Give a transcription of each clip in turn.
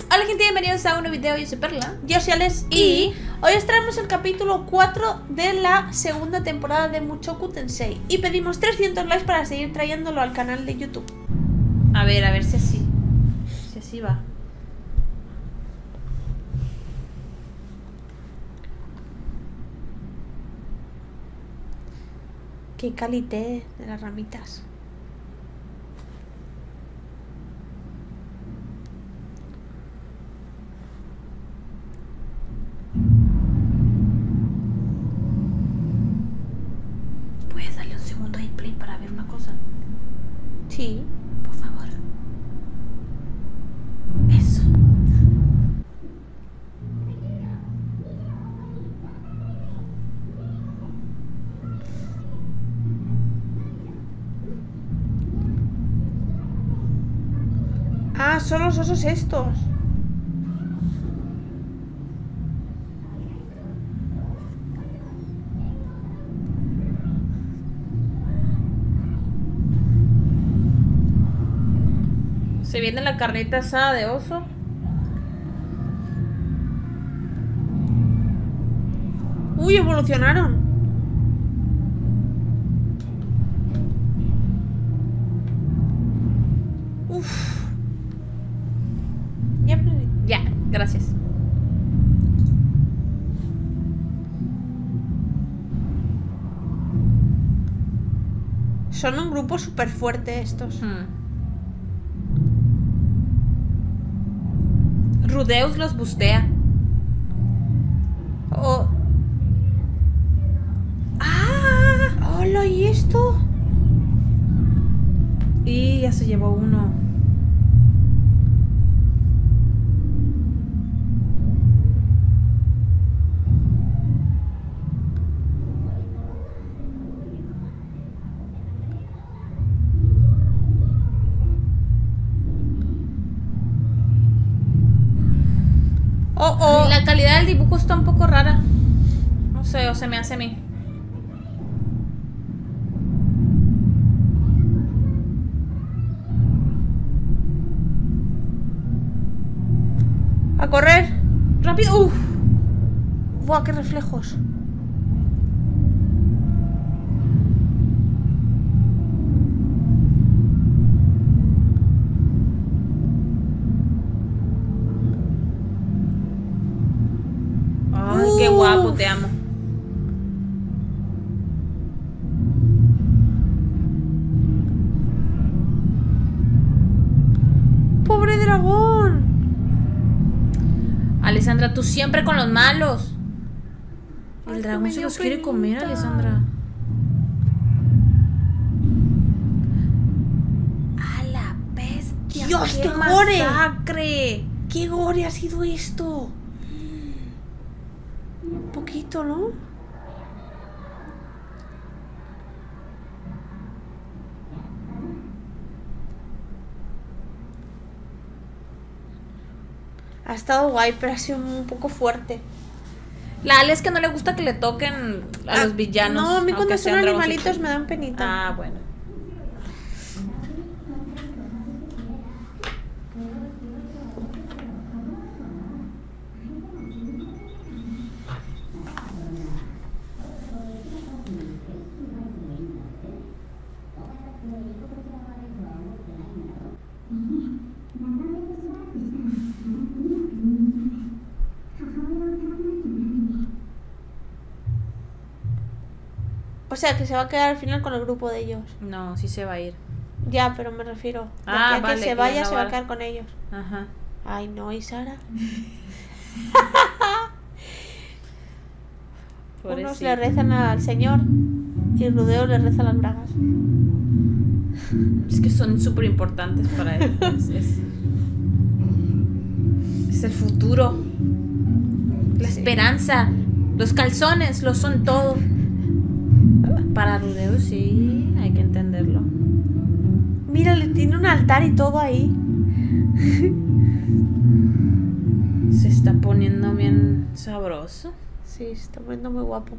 Hola gente, bienvenidos a un nuevo video, yo soy Perla. Yo soy Alex Y hoy os traemos el capítulo 4 de la segunda temporada de Mushoku Tensei. Y pedimos 300 likes para seguir trayéndolo al canal de YouTube. a ver si así. Si así va. Qué calité de las ramitas. ¿Puedes darle un segundo ahí play para ver una cosa? Sí. Por favor. Eso. Ah, son los osos estos. Se viene la carnita asada de oso. Uy, evolucionaron. Uf. Ya aprendí. Ya, gracias. Son un grupo súper fuerte estos. Rudeus los bustea. Oh. ¡Ah! ¡Hola! ¿Y esto? Y ya se llevó uno. ¡Oh, oh! La calidad del dibujo está un poco rara. No sé, o se me hace a mí. ¡A correr! ¡Rápido! ¡Uf! ¡Buah, qué reflejos! ¡Ay, qué guapo! Te amo. ¡Pobre dragón! Alessandra, tú siempre con los malos. Ay, El que dragón me se dio los quiere comer, penita. Alessandra. ¡A la bestia! ¡Dios, ¡Qué qué gore! masacre! ¡Qué gore ha sido esto! Un poquito, ¿no? Ha estado guay, pero ha sido un poco fuerte. La Ale es que no le gusta que le toquen a los villanos. No, a mí cuando aunque son sean animalitos dragoncitos. me dan penita. Ah, bueno. O sea, que se va a quedar al final con el grupo de ellos. No, sí se va a ir. Ya, pero me refiero. De Ah, aquí a vale, que que se ya vaya, no se va a va. quedar con ellos. Ajá. Ay, no, ¿y Sara? Unos Pobrecito. le rezan al señor y Rudeo le reza las bragas. Es que son súper importantes para él. Es el futuro. La esperanza. Los calzones lo son todo. Para Rudeo sí, hay que entenderlo. Mira, le tiene un altar y todo ahí. Se está poniendo bien sabroso. Sí, se está poniendo muy guapo.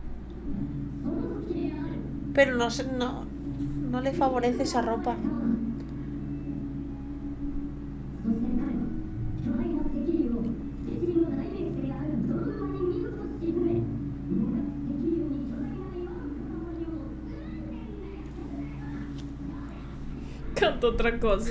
Pero no sé, no le favorece esa ropa. Cantó otra cosa.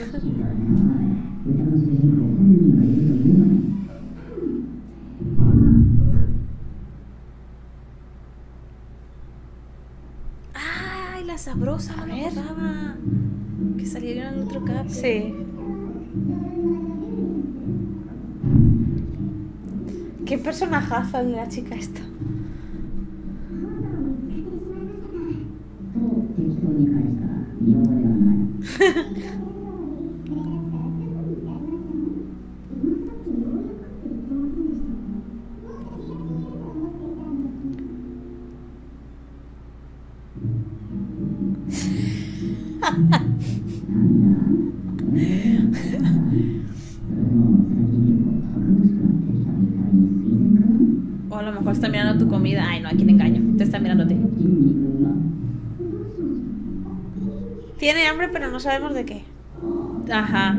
Ay, la sabrosa, no me acordaba. Que saliera en el otro cap. Sí. Qué personajazo el de la chica esta. O a lo mejor está mirando tu comida. Ay, no, aquí te engaño. Te está mirando a ti. Tiene hambre, pero no sabemos de qué. Ajá.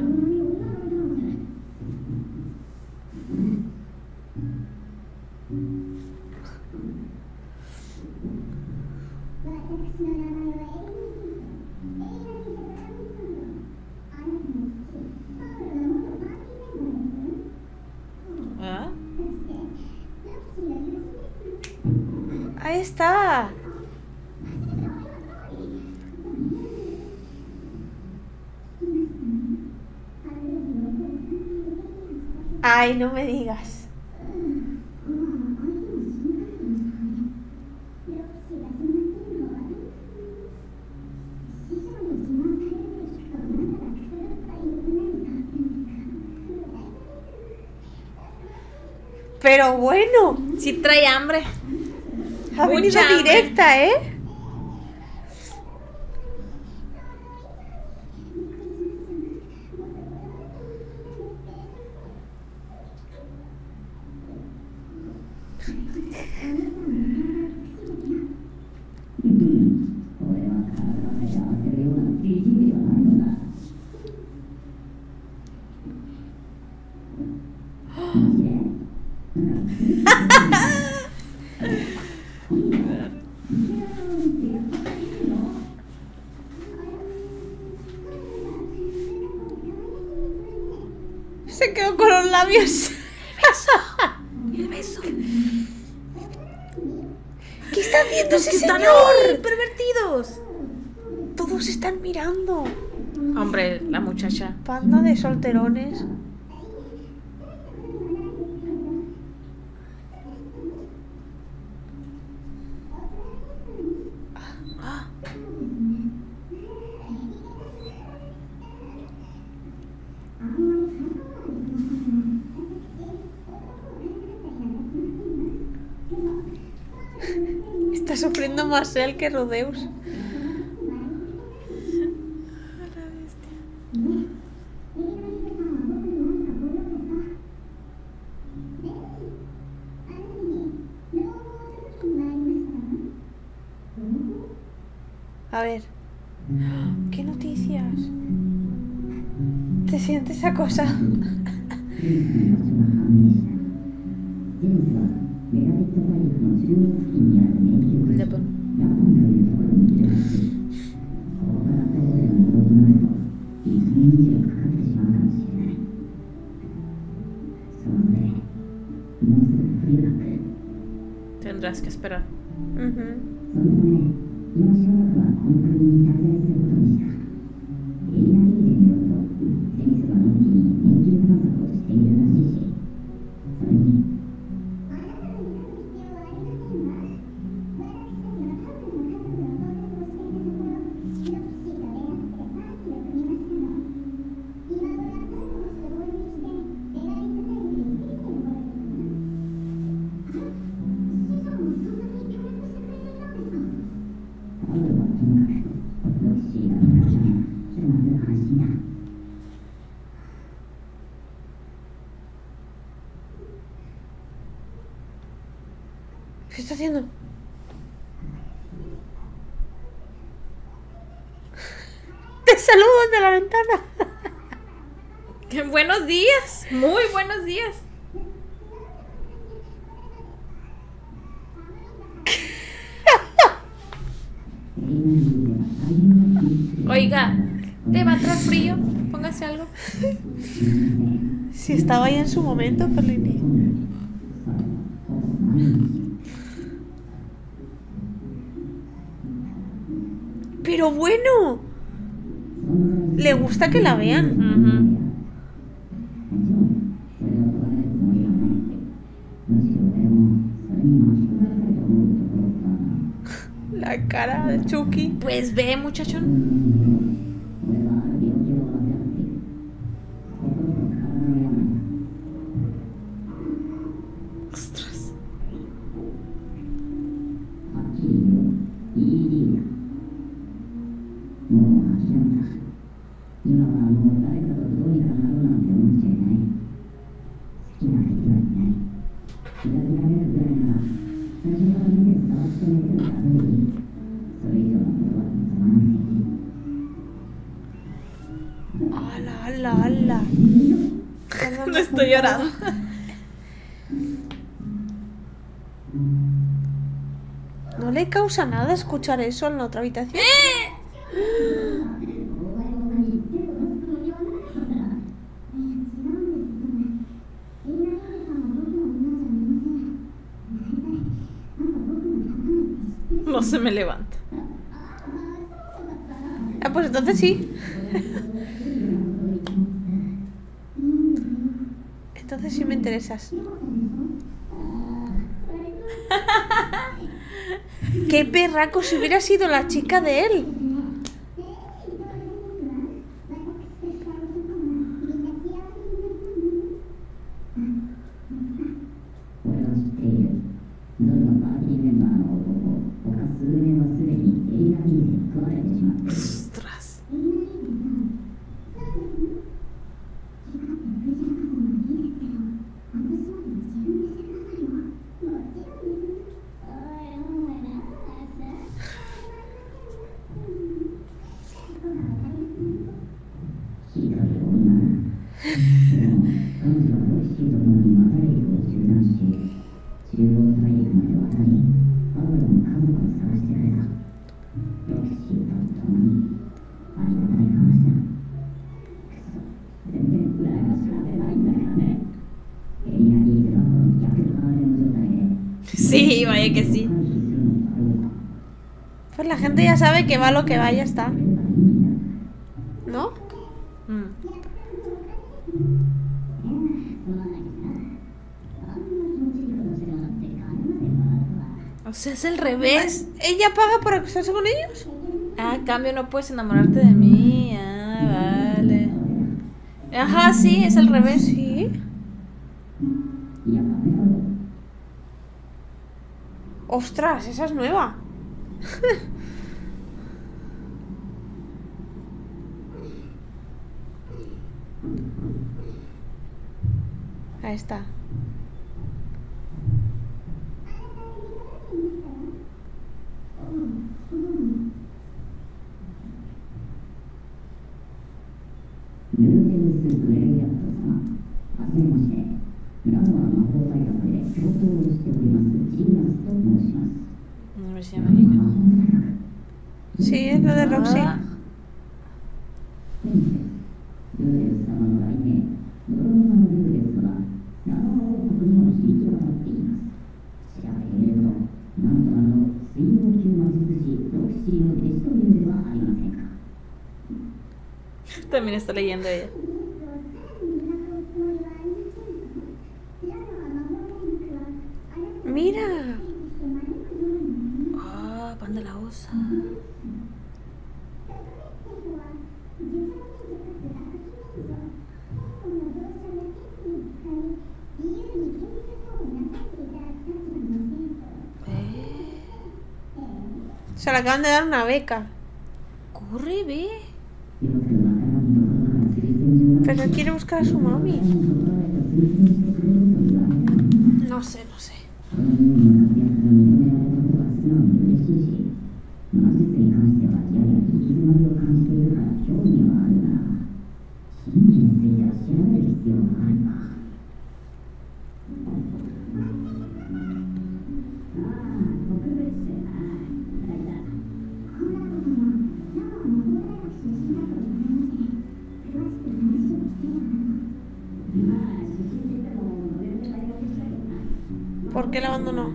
¿Ah? Ahí está. Ay, no me digas. Pero bueno, Sí trae hambre. ha venido Mucha hambre. directa, ¿eh? Se quedó con los labios. El beso. ¿Qué está haciendo ese ¡Están señor? pervertidos! Todos están mirando. Hombre, la muchacha. Panda de solterones. Ah, Está sufriendo más él que Rodeus. A ver. ¿Qué noticias? ¿Te sientes acosado? le pon- Tendrás que esperar. Ujú. ¿Qué está haciendo? Te saludo desde la ventana. ¡Qué buenos días! Muy buenos días. Oiga, Le va a entrar frío. Póngase algo. Si estaba ahí en su momento, Ferlini. Pero bueno. Le gusta que la vean. Ujú. La cara de Chucky. Pues ve, muchachón. Ostras. ¡Hala, hala, hala! No estoy llorando. ¿No le causa nada escuchar eso en la otra habitación? No se me levanta. Ah, pues entonces sí. Entonces sí me interesas. ¡Qué perraco si hubiera sido la chica de él! Ostras. Sí, vaya que sí. Pues la gente ya sabe que va lo que va, ya está. ¿No? Mm. O sea, es el revés. ¿Ella paga por acostarse con ellos? Ah, a cambio no puedes enamorarte de mí. Ah, vale. Ajá, sí, es al revés. Sí. ¡Ostras! Esa es nueva. Ahí está. Universidad Mágica. Sí, es lo de Roxy. Ah, también está leyendo ella. Mira. Ah, Panda la Osa. Se le acaban de dar una beca. Corre, ve. Pero quiere buscar a su mami. No sé, no sé. ¿Por qué la abandonó?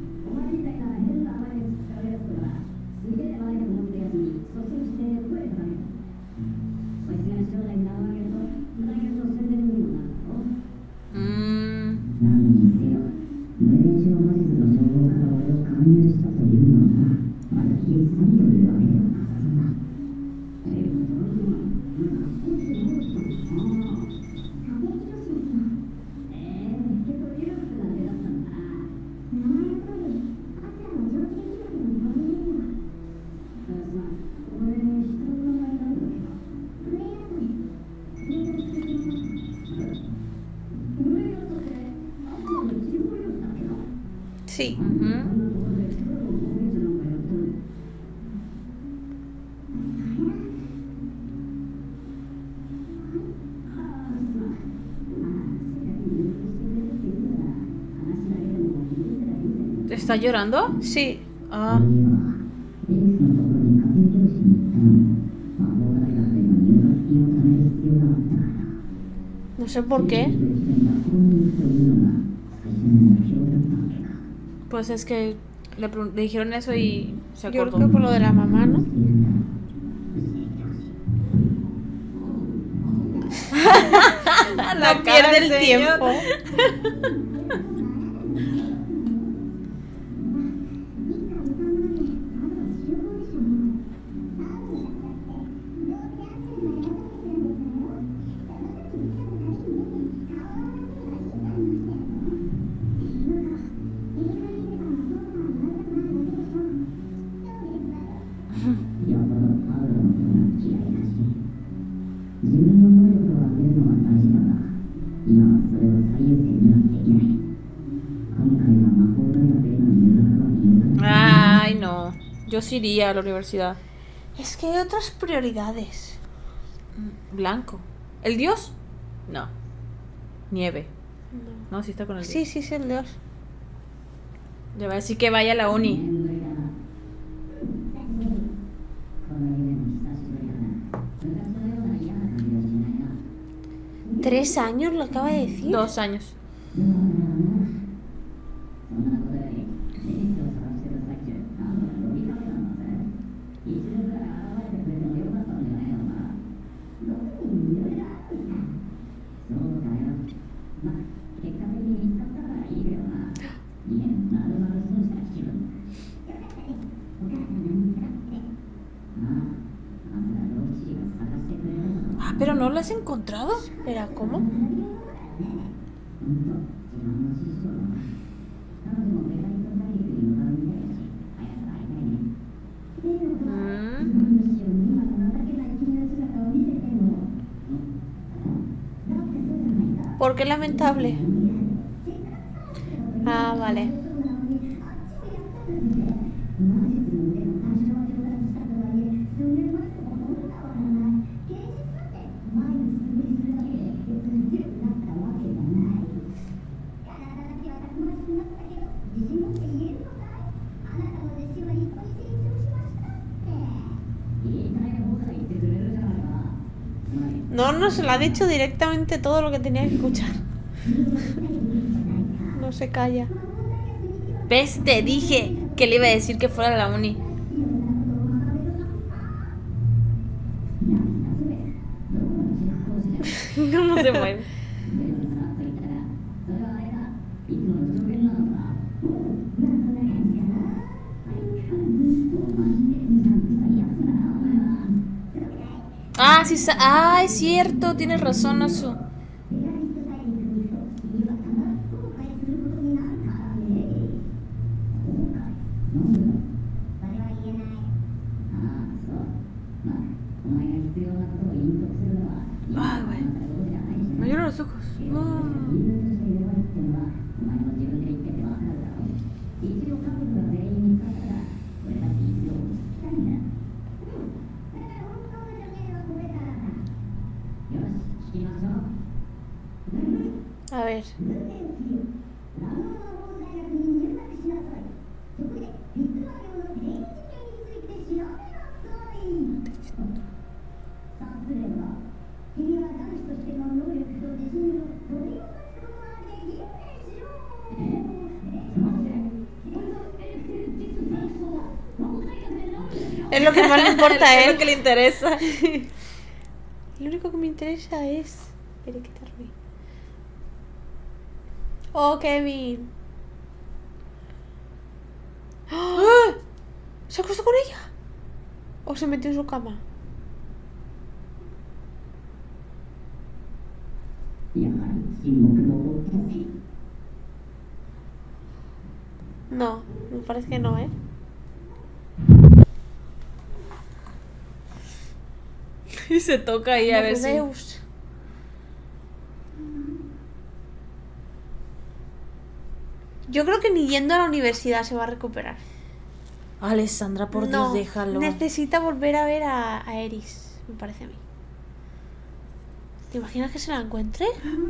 Sí. ¿Está llorando? Sí. Ah. No sé por qué. Pues es que le dijeron eso y se Yo acordó. creo que por lo de la mamá, ¿no? La No pierde el señor. tiempo. Ay, no. Yo sí iría a la universidad. Es que hay otras prioridades. Blanco. ¿El dios? No. Nieve. No, sí está con el dios. Sí, sí, es el dios. Le va a decir que vaya a la uni. ¿3 años lo acaba de decir? 2 años. Ah, pero no lo has encontrado. Espera, ¿cómo? ¿Por qué lamentable? Ah, vale. No nos lo ha dicho directamente todo lo que tenía que escuchar. No se calla. ¿Ves? Te dije que le iba a decir que fuera a la uni. ¿Cómo se mueve? Ah, sí, es cierto, tienes razón, Azu. Ay, güey. Me lloran los ojos. A ver. Es lo que más le importa a Es él. lo que le interesa. Lo único que me interesa es quitarme. Oh, Kevin. ¡Ah! ¿Se acostó con ella? ¿O se metió en su cama? No, me parece que no, ¿eh? Y se toca ahí a ver si... Rudeus. Yo creo que ni yendo a la universidad se va a recuperar. Alessandra, por Dios, déjalo. Necesita volver a ver a Eris, me parece a mí. ¿Te imaginas que se la encuentre?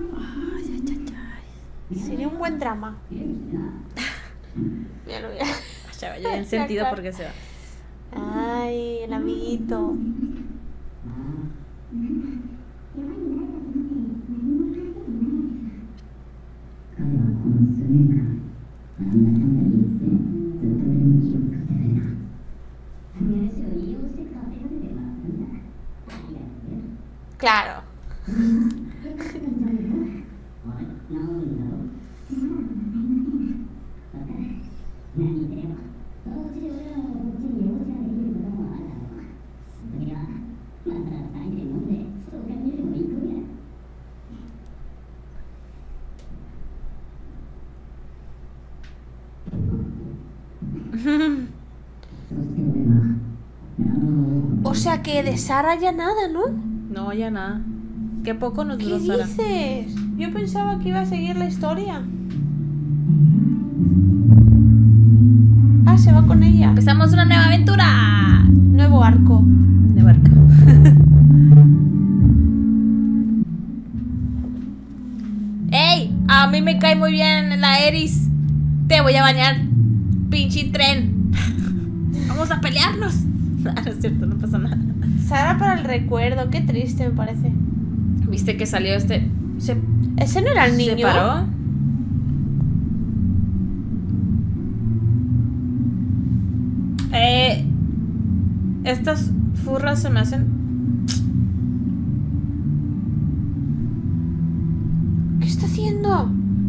Sería un buen drama. Míralo, mira. Ya vaya bien sentido porque se va. Ay, el amiguito. Claro. O sea que de Sara ya nada, ¿no? No, ya nada. Qué poco nos ¿Qué duró Sara. dices? Yo pensaba que iba a seguir la historia. Ah, se va con ella. Empezamos una nueva aventura. Nuevo arco. De barca. ¡Ey! A mí me cae muy bien la Eris. Te voy a bañar, pinche tren. Vamos a pelearnos. No es cierto, no pasa nada. Sara para el recuerdo, qué triste me parece. ¿Viste que salió este? ¿Ese no era el niño? ¿Se paró? Estas furras se me hacen... ¿Qué está haciendo?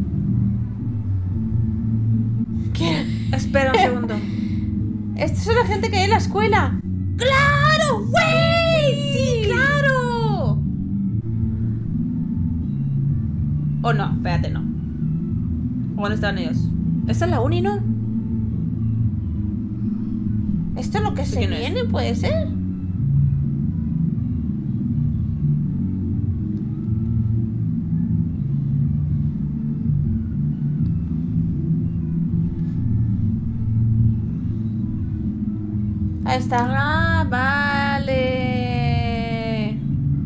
¿Qué? Espera un segundo. Esta es la gente que hay en la escuela. ¡Claro, güey! ¡Sí, claro! ¿O no? Espérate, no. ¿O dónde estaban ellos? ¿Esta es la uni, no? ¿Esto es lo que se ¿Quién es? viene? ¿Puede ser? Ahí está. Ah, vale.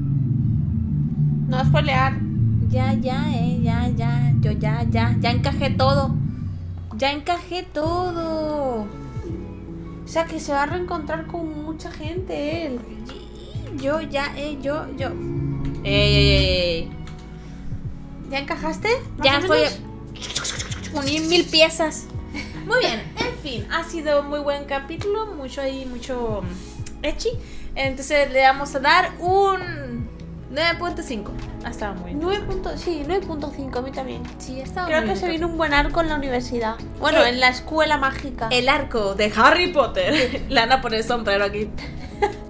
No spoilear. Ya, yo ya encajé todo. Ya encajé todo. O sea que se va a reencontrar con mucha gente él. Yo. Ey. ¿Ya encajaste? ¿Más Ya o estoy. menos? Uní 1000 piezas. Muy bien, en fin, ha sido muy buen capítulo, mucho echi. Entonces le vamos a dar un 9.5. Ha estado muy bien. 9.5 a mí también. Sí, ha estado Creo muy que bien. se viene un buen arco en la universidad. Bueno, en la escuela mágica. El arco de Harry Potter. Le van a poner sombrero aquí.